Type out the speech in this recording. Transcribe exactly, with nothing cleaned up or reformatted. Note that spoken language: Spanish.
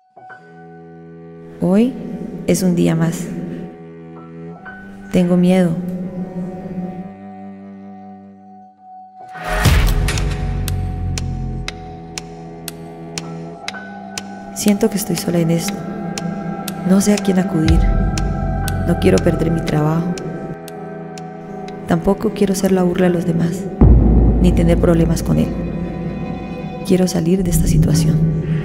Hoy es un día más. Tengo miedo. Siento que estoy sola en esto. No sé a quién acudir. No quiero perder mi trabajo. Tampoco quiero ser la burla de los demás, ni tener problemas con él. Quiero salir de esta situación.